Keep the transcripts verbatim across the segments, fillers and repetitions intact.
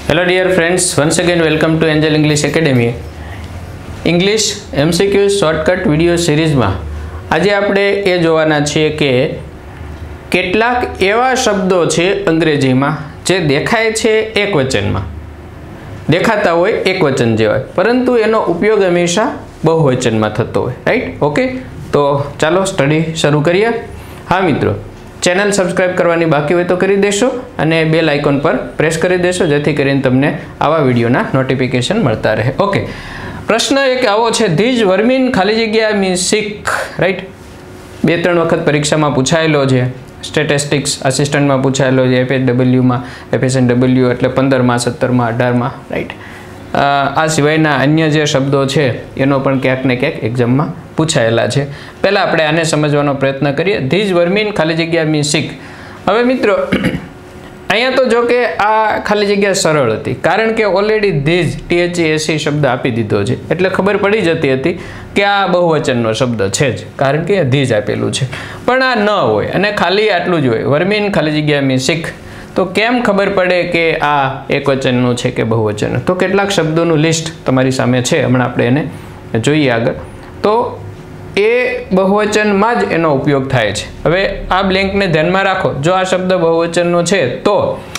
Hello dear friends, once again welcome to Angel English Academy. English M C Qs shortcut video series માં આજે આપણે એ જોવાના છીએ કે કેટલાક એવા શબ્દો છે અંગ્રેજીમાં જે દેખાય છે એકવચનમાં, દેખાતા હોય એકવચન જેવા, પરંતુ એનો ઉપયોગ હંમેશા બહુવચનમાં થતો હોય, રાઈટ? ઓકે, તો ચાલો સ્ટડી શરૂ કરીએ. હા મિત્રો, ચેનલ સબસ્ક્રાઇબ કરવાની બાકી હોય તો કરી દેશો અને બેલ આઇકોન પર પ્રેસ કરી દેશો, જેથી કરીને તમને આવા વિડીયોના નોટિફિકેશન મળતા રહે. ઓકે, પ્રશ્ન એક આવો છે, ધીજ વર્મીન ખાલી જગ્યા મીન સિક, રાઈટ? બે ત્રણ વખત પરીક્ષામાં પૂછાયેલો છે, સ્ટેટિસ્ટિક્સ આસિસ્ટન્ટમાં પૂછાયેલો છે, એફએસડબલ્યુમાં, એફએસએનડબલ્યુ એટલે પંદરમાં, સત્તરમાં, અઢારમાં, રાઈટ? આ સિવાયના અન્ય જે શબ્દો છે એનો પણ ક્યાંક ને ક્યાંક એક્ઝામમાં પૂછાયેલા છે. પહેલાં આપણે આને સમજવાનો પ્રયત્ન કરીએ. ધીજ વર્મીન ખાલી જગ્યા મીન સિક. હવે મિત્રો, અહીંયા તો જો કે આ ખાલી જગ્યા સરળ હતી, કારણ કે ઓલરેડી ધીજ ટીએચએસી શબ્દ આપી દીધો છે, એટલે ખબર પડી જતી હતી કે આ બહુવચનનો શબ્દ છે જ, કારણ કે ધીજ આપેલું છે. પણ આ ન હોય અને ખાલી આટલું જ હોય, વર્મીન ખાલી જગ્યા મીન સિક, તો કેમ ખબર પડે કે આ એકવચનનું છે કે બહુવચન? તો કેટલાક શબ્દોનું લિસ્ટ તમારી સામે છે, હમણાં આપણે એને જોઈએ આગળ. તો એ બહુવચનમાં જ એનો ઉપયોગ થાય છે. હવે આ બ્લેન્કને ધ્યાનમાં રાખો. જો આ શબ્દ બહુવચનનો છે તો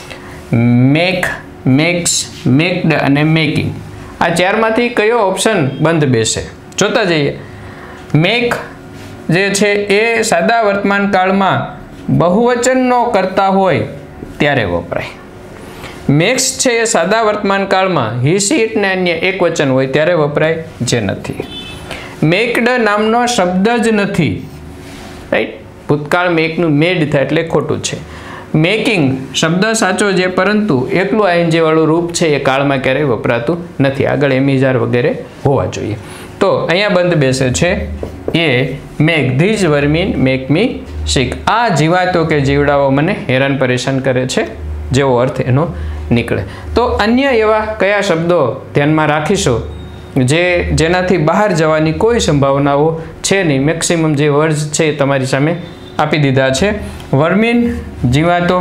મેક, મેક્સ, મેક્ડ અને મેકિંગ, આ ચારમાંથી કયો ઓપ્શન બંધ બેસે? જોતા જઈએ. મેક જે છે એ સાદા વર્તમાન કાળમાં બહુવચનનો કરતા હોય ત્યારે વપરાય. મેક્સ છે એ સાદા વર્તમાન કાળમાં હી, સી, ઇટ ને અન્ય એક વચન હોય ત્યારે વપરાય, જે નથી. મેકડ નામનો શબ્દ જ નથી, રાઈટ? ભૂતકાળ મેકનું મેડ થાય એટલે ખોટું છે. મેકિંગ શબ્દ સાચો છે, પરંતુ એકલું આઈએનજી વાળું રૂપ છે એ કાળમાં ક્યારેય વપરાતું નથી, આગળ એમિઝાર વગેરે હોવા જોઈએ. તો અહીંયા બંધ બેસે છે એ make, these vermin make me sick. આ જીવાતો કે જીવડાઓ મને હેરાન પરેશાન કરે છે, જેવો અર્થ એનો નીકળે. તો અન્ય એવા કયા શબ્દો ધ્યાનમાં રાખીશું જે જેનાથી બહાર જવાની કોઈ સંભાવનાઓ છે નહીં? મેક્સિમમ જે વર્ડ્સ છે એ તમારી સામે આપી દીધા છે. વર્મીન જીવાતો,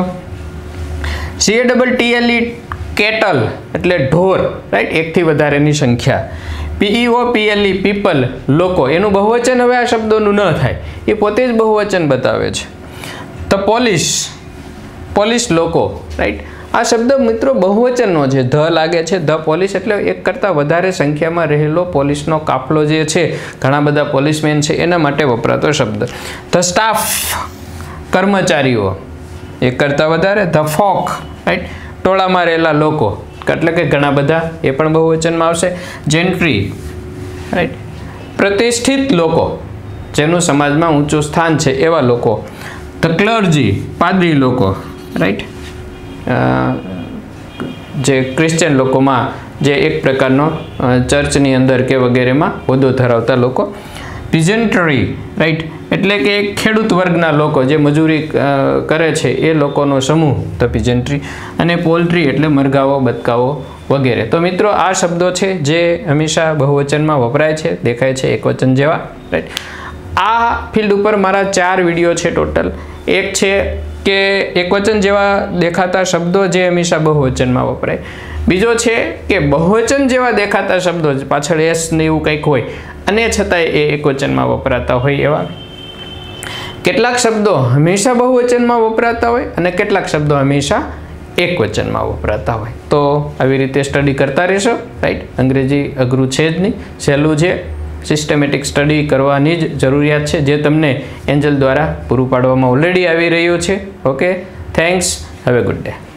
C A double T L E cattle એટલે ઢોર, રાઈટ? એકથી વધારેની સંખ્યા. પીઈઓ પીએલઈ પીપલ લોકો, એનું બહુવચન હવે આ શબ્દોનું ન થાય, એ પોતે જ બહુવચન બતાવે છે. ધ પોલીસ, પોલીસ લોકો, રાઈટ? આ શબ્દ મિત્રો બહુવચનનો છે, ધ લાગે છે, ધ પોલીસ એટલે એક કરતાં વધારે સંખ્યામાં રહેલો પોલીસનો કાફલો જે છે, ઘણા બધા પોલીસમેન છે, એના માટે વપરાતો શબ્દ. ધ સ્ટાફ, કર્મચારીઓ, એક કરતાં વધારે. The folk, right? ટોળામાં રહેલા લોકો, એટલે કે ઘણા બધા, એ પણ બહુવચનમાં આવશે. Gentry, right? પ્રતિષ્ઠિત લોકો, જેનું સમાજમાં ઊંચું સ્થાન છે એવા લોકો. ધ ક્લર્જી, પાદરી લોકો, રાઈટ? જે ક્રિશ્ચિયન લોકોમાં જે એક પ્રકારનો ચર્ચની અંદર કે વગેરેમાં હોદ્દો ધરાવતા લોકો. Peasantry, right? એટલે કે ખેડૂત વર્ગના લોકો જે મજૂરી કરે છે એ લોકોનો સમૂહ, ધ પીજન્ટ્રી. અને પોલ્ટ્રી એટલે મરઘાઓ, બતકાઓ વગેરે. તો મિત્રો, આ શબ્દો છે જે હંમેશા બહુવચનમાં વપરાય છે, દેખાય છે એકવચન જેવા, રાઈટ? આ ફિલ્ડ ઉપર મારા ચાર વિડીયો છે ટોટલ. એક છે કે એકવચન જેવા દેખાતા શબ્દો જે હંમેશા બહુવચનમાં વપરાય. બીજો છે કે બહુવચન જેવા દેખાતા શબ્દો પાછળ એસ ને એવું કંઈક હોય અને છતાંય એ એકવચનમાં વપરાતા હોય એવા. કેટલાક શબ્દો હંમેશા બહુવચનમાં વપરાતા હોય અને કેટલાક શબ્દો હંમેશા એકવચનમાં વપરાતા હોય. તો આવી રીતે સ્ટડી કરતા રહેશો, રાઈટ? અંગ્રેજી અઘરું છે જ નહીં, સહેલું છે. સિસ્ટમેટિક સ્ટડી કરવાની જ જરૂરિયાત છે, જે તમને એન્જલ દ્વારા પૂરું પાડવામાં ઓલરેડી આવી રહ્યું છે. Okay, thanks, have a good day.